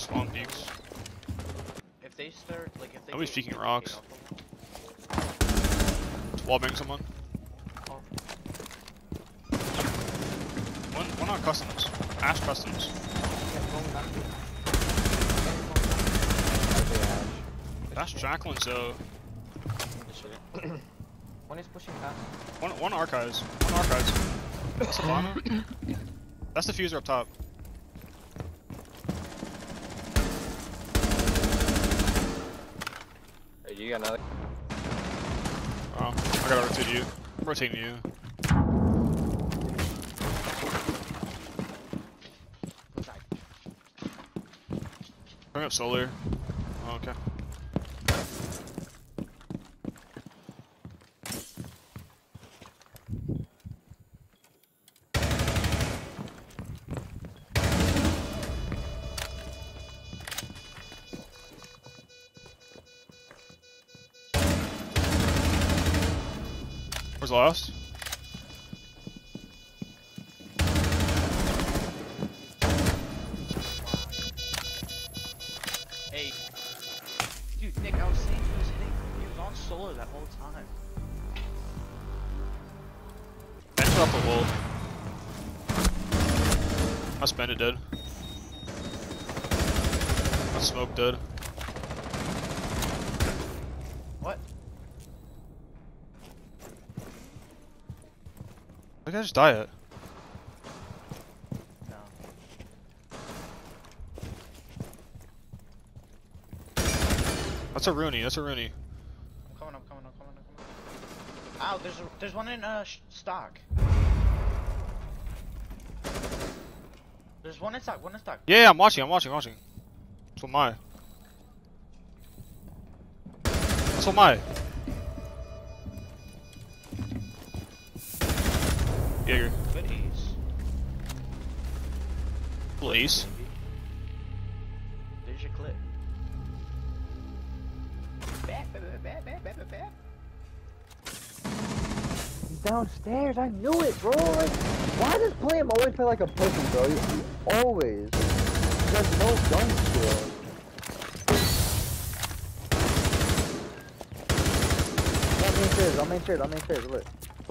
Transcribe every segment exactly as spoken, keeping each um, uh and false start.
spawn peaks. If they start, like, if they. Nobody's get- peeking get rocks. off Wallbang someone. the wall. One, one on customs. Ash customs. That's Jacqueline, so. One is pushing back. One, one archives. One archives. That's the bottom. That's the fuser up top. Hey, you got another? Oh, I gotta rotate you. I'm rotating you. Inside. Bring up solar. Oh, okay. Where's last? Hey. Dude, Nick, I was saying he was hitting. He was on solar that whole time. Bench off the wall. That's Bandit dead. That's Smoke dead. What? Why did I just die it? No. That's a Rooney, that's a Rooney. I'm coming, I'm coming, I'm coming, I'm coming. Ow, there's a, there's one in uh sh stock. There's one in stock, one in stock. Yeah, yeah, I'm watching, I'm watching, I'm watching. That's what my. That's what my. Jaeger. Good ace. Little ace. There's your clip. Back, back, back, back, back, back, back. He's downstairs. I knew it, bro. Like, why does play him always play like a pussy, bro? He, he always. He has no gun skill. I'm main stairs. I'm main stairs. I'm main stairs. Look.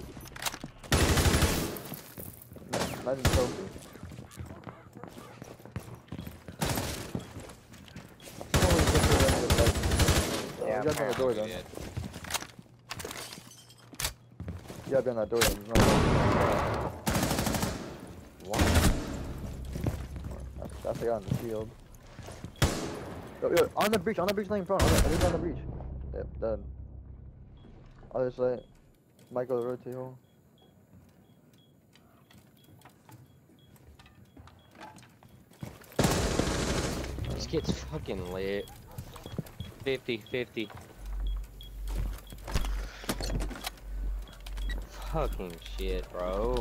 Not even trophy. Yeah, you gotta be on the door then. You gotta be on that door then. There's no One. That's, that's the guy on the field. Yo, yo, on the breach, on the breach lane in front. On the, I think on the breach. Yep, dead. Other side. Michael, rotate hole. This kid's fucking lit. fifty fifty. Fucking shit, bro.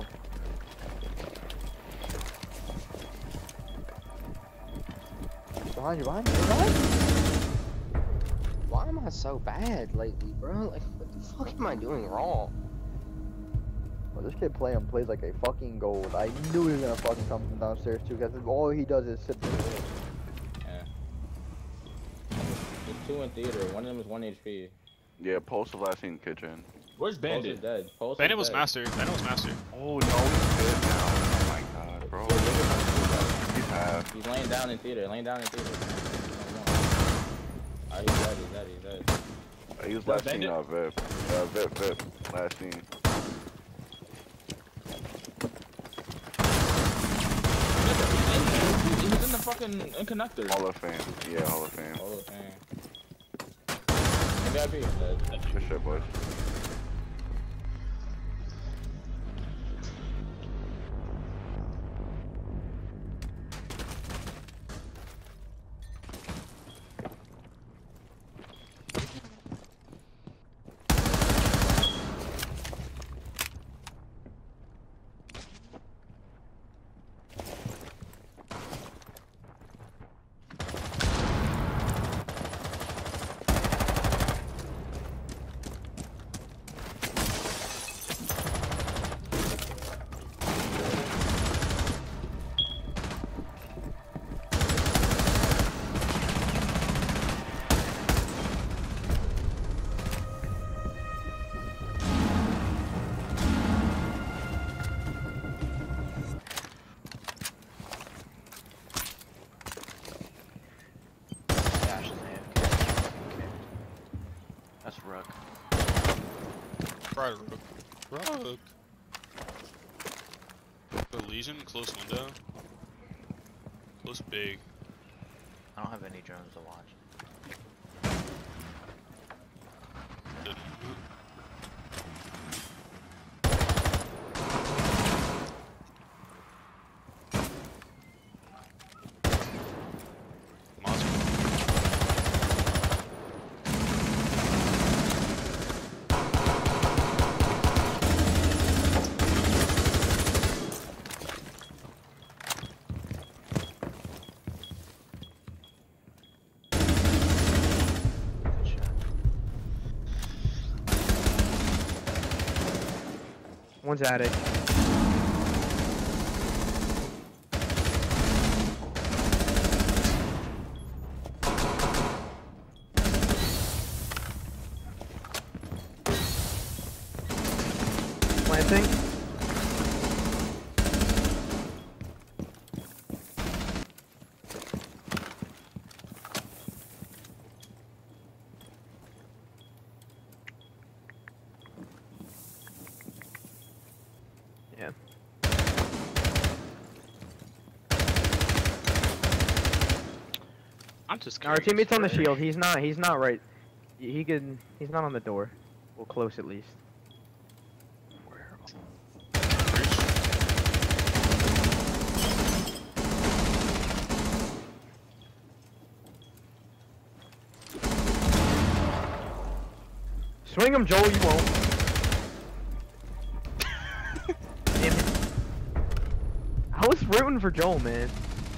Behind you, behind you, behind you. Why am I so bad lately, bro? Like, what the fuck am I doing wrong? Well, this kid playing plays like a fucking gold. I knew he was gonna fucking come from downstairs too, because all he does is sit there. Yeah. There's two in theater. One of them is one H P. Yeah, Pulse was last seen kitchen. Pulse Where's is Bandit? dead. Pulse Bandit is was dead. master. Bandit was master. Oh no, he's dead now. Oh my god, bro. He's half. He's laying down in theater. Laying down in theater. Alright, he's dead. He's dead. He's dead. Uh, he was Yeah, last seen Bandit. uh, Vip. Uh, Vip, Vip. Last seen. He's in, he's in the fucking in connector. Hall of Fame. Yeah, Hall of Fame. Oh, dang. Maybe I be dead. Good shit, boys. That's Rook. Right, Rook. Rook. The Legion, close window. Close big. I don't have any drones to watch. Didn't. One's attic. Planting. Yeah. I'm just Our curious, teammate's on the where- shield. He's not. He's not right. He could. He's not on the door. Well, close at least. Swing him, Joel. You won't. Damn it. I was rooting for Joel, man.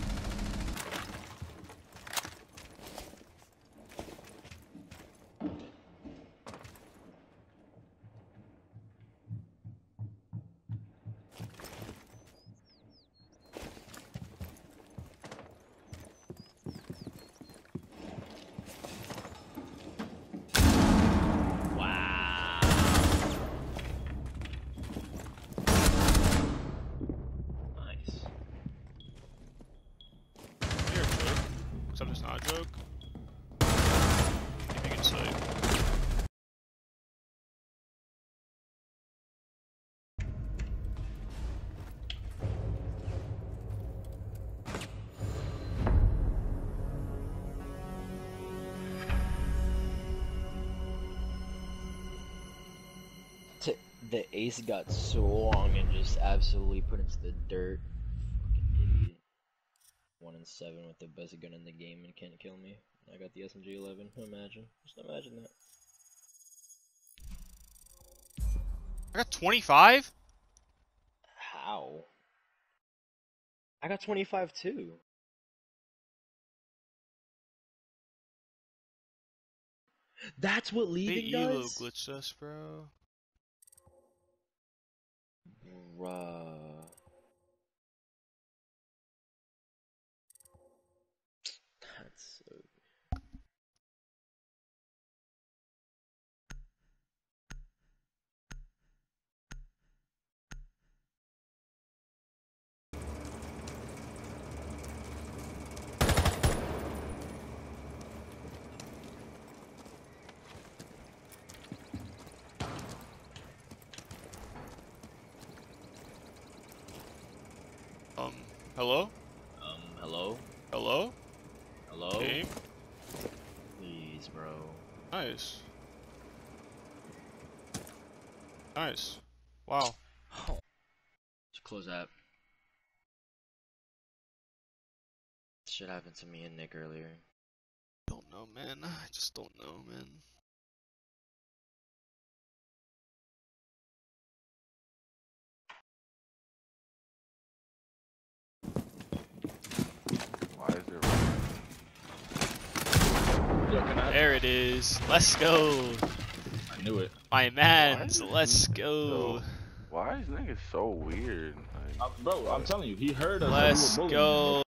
Except it's not a joke. If you can say. The ace got swung and just absolutely put into the dirt. Fucking idiot. One and seven with the best gun in the game and can't kill me. I got the S M G eleven. Imagine. Just imagine that. I got twenty-five? How? I got twenty-five too. That's what They leaving elo does? glitched us, bro. Bruh. That's so... Um, hello? Um, hello? Hello? Hello? Game? Please, bro. Nice. Nice. Wow. Just close that. Shit happened to me and Nick earlier. Don't know, man. I just don't know, man. Why is there? Yo, can I? There it is. Let's go. I knew it. My mans, Why? let's go. So, why is niggas so weird? Like, Uh, bro, I'm telling you, he heard us. Let's and we were bullying him. go.